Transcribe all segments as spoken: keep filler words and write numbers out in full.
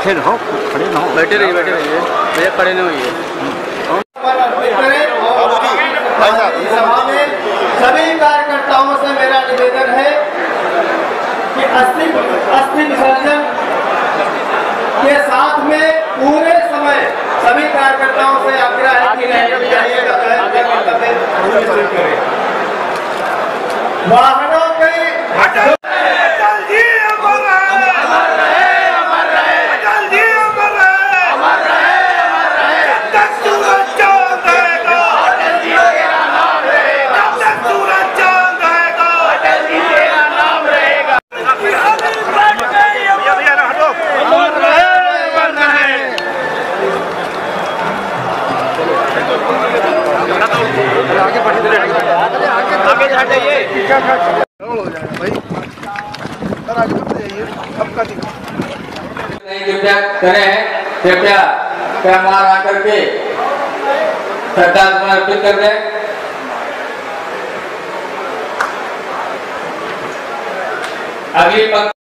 बैठे रहो, खड़े ना हो। बैठे रहिए बैठे रहिए भैया, खड़े नहीं होइए। सभी कार्यकर्ताओं से मेरा निवेदन है कि अस्थि अस्थि विसर्जन के साथ में पूरे समय सभी कार्यकर्ताओं से आग्रह है कि वाहनों के आगे हट जाइए। कृपया करें, कृपया कैमरा आकर के श्रद्धा समर्पित कर दें। अगली पंक्ति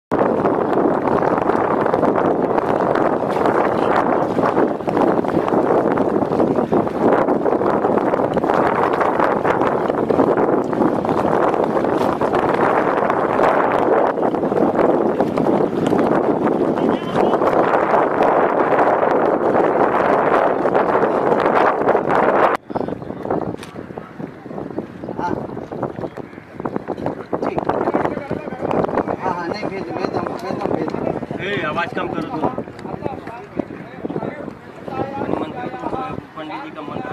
आवाज कम करो तो पंडित जी का मन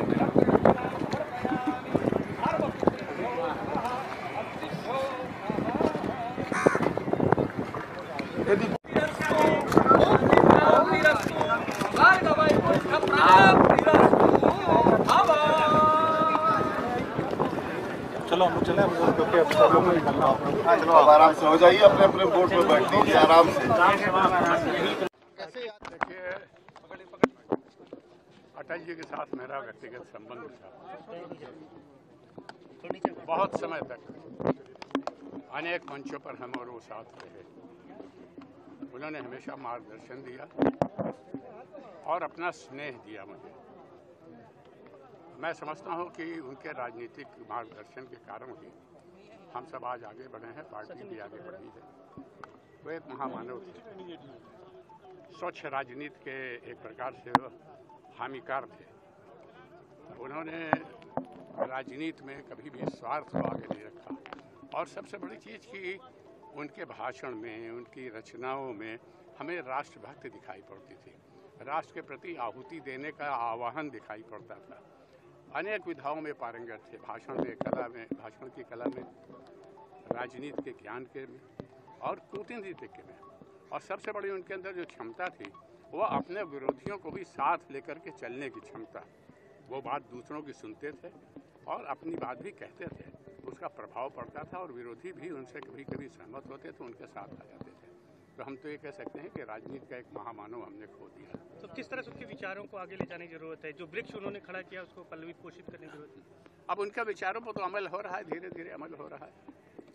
चलो हम चले, चलो आराम से हो जाइए, अपने अपने बोट में बैठ लीजिए आराम से। देखिए, अटल जी के साथ मेरा व्यक्तिगत संबंध था। बहुत समय तक अनेक मंचों पर हम और वो साथ रहे। उन्होंने हमेशा मार्गदर्शन दिया और अपना स्नेह दिया मुझे। मैं समझता हूं कि उनके राजनीतिक मार्गदर्शन के कारण ही हम सब आज आगे बढ़े हैं, पार्टी भी आगे बढ़ी है। वो एक महामानव थे, स्वच्छ राजनीति के एक प्रकार से वो हामिकार थे। उन्होंने राजनीति में कभी भी स्वार्थ को आगे नहीं रखा और सबसे बड़ी चीज़ कि उनके भाषण में, उनकी रचनाओं में हमें राष्ट्रभक्ति दिखाई पड़ती थी। राष्ट्र के प्रति आहुति देने का आह्वान दिखाई पड़ता था। अनेक विधाओं में पारंगत थे, भाषण में, कला में, भाषण की कला में, राजनीति के ज्ञान के में और कूटनीतिज्ञ में। और सबसे बड़ी उनके अंदर जो क्षमता थी वो अपने विरोधियों को भी साथ लेकर के चलने की क्षमता। वो बात दूसरों की सुनते थे और अपनी बात भी कहते थे, उसका प्रभाव पड़ता था और विरोधी भी उनसे कभी कभी सहमत होते तो उनके साथ आ जाते थे। तो हम तो ये कह सकते हैं कि राजनीति का एक महामानव हमने खो दिया। तो किस तरह से उनके विचारों को आगे ले जाने की जरूरत है? जो वृक्ष उन्होंने खड़ा किया उसको पल्लवित पोषित करने की जरूरत है। अब उनके विचारों पर तो अमल हो रहा है, धीरे धीरे अमल हो रहा है।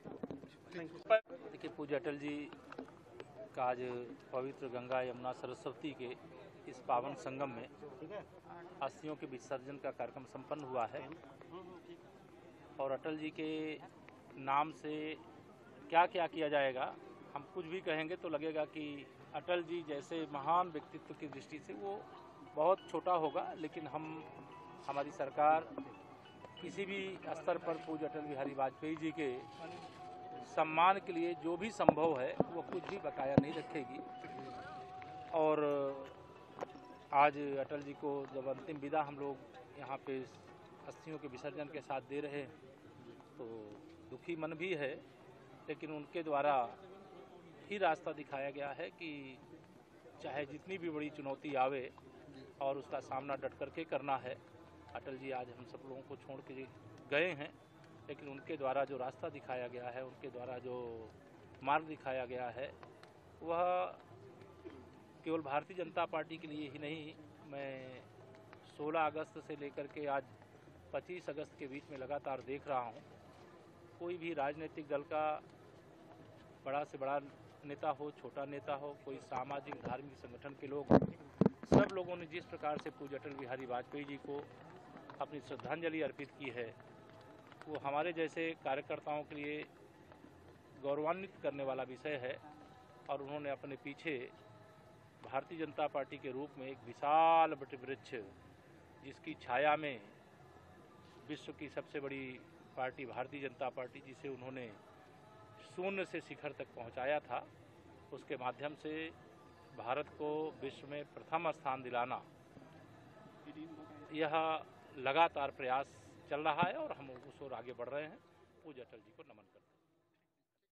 देखिए, पूज्य अटल जी का आज पवित्र गंगा यमुना सरस्वती के इस पावन संगम में अस्थियों के विसर्जन का कार्यक्रम संपन्न हुआ है। और अटल जी के नाम से क्या क्या किया जाएगा, हम कुछ भी कहेंगे तो लगेगा कि अटल जी जैसे महान व्यक्तित्व की दृष्टि से वो बहुत छोटा होगा। लेकिन हम हमारी सरकार किसी भी स्तर पर पूज्य अटल बिहारी वाजपेयी जी के सम्मान के लिए जो भी संभव है वो कुछ भी बकाया नहीं रखेगी। और आज अटल जी को जब अंतिम विदा हम लोग यहाँ पे अस्थियों के विसर्जन के साथ दे रहे हैं तो दुखी मन भी है, लेकिन उनके द्वारा ही रास्ता दिखाया गया है कि चाहे जितनी भी बड़ी चुनौती आवे और उसका सामना डट करके करना है। अटल जी आज हम सब लोगों को छोड़ के गए हैं, लेकिन उनके द्वारा जो रास्ता दिखाया गया है, उनके द्वारा जो मार्ग दिखाया गया है, वह केवल भारतीय जनता पार्टी के लिए ही नहीं, मैं सोलह अगस्त से लेकर के आज पच्चीस अगस्त के बीच में लगातार देख रहा हूँ, कोई भी राजनीतिक दल का बड़ा से बड़ा नेता हो, छोटा नेता हो, कोई सामाजिक धार्मिक संगठन के लोग, सब लोगों ने जिस प्रकार से पूज्य अटल बिहारी वाजपेयी जी को अपनी श्रद्धांजलि अर्पित की है, वो हमारे जैसे कार्यकर्ताओं के लिए गौरवान्वित करने वाला विषय है। और उन्होंने अपने पीछे भारतीय जनता पार्टी के रूप में एक विशाल वटवृक्ष, जिसकी छाया में विश्व की सबसे बड़ी पार्टी भारतीय जनता पार्टी, जिसे उन्होंने शून्य से शिखर तक पहुंचाया था, उसके माध्यम से भारत को विश्व में प्रथम स्थान दिलाना, यह लगातार प्रयास चल रहा है और हम उस ओर आगे बढ़ रहे हैं। पूज्य अटल जी को नमन करते हैं।